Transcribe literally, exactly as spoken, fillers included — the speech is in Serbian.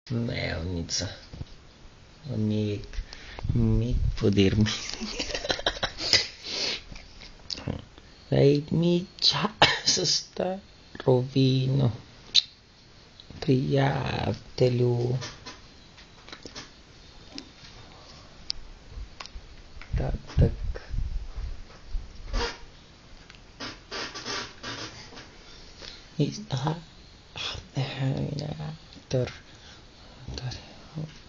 Melnica. Még mit podirmi? Lei mi già sta rovino. Приятелю. Так, так. Is ah, ter ter